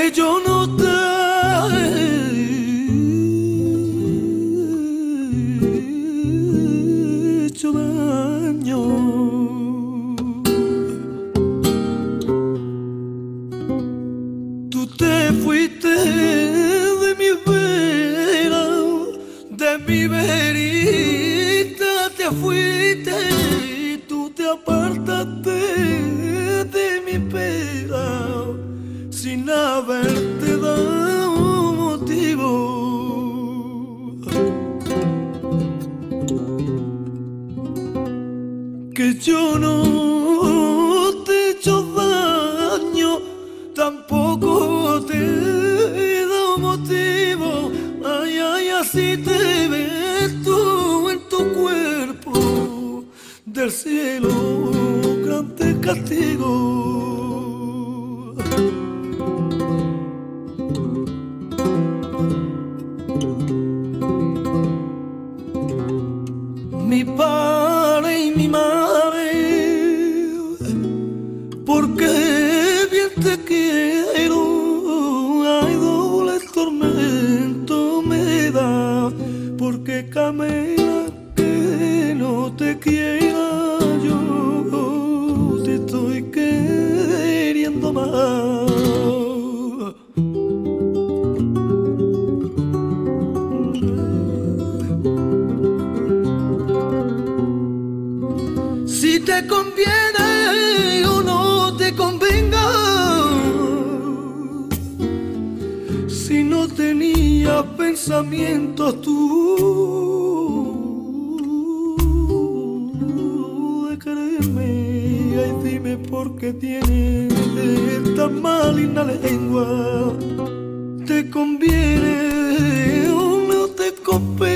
que yo no te he hecho daño. Tú te fuiste de mi vera, de mi verita te fuiste, tú te apartaste de mi pena sin haberte dado motivo. Que yo no te he hecho daño, tampoco te he dado motivo. Ay, ay, así te ves tú en tu cuerpo, del cielo grande castigo. Mi padre y mi madre, porque bien te quiero, ay, doble tormento me da, porque Camila, que no te quiera, yo te estoy queriendo más. Si te conviene o no te convenga, si no tenías pensamientos tú de quererme, ay, dime por qué tienes tan maligna lengua. ¿Te conviene o no te conviene?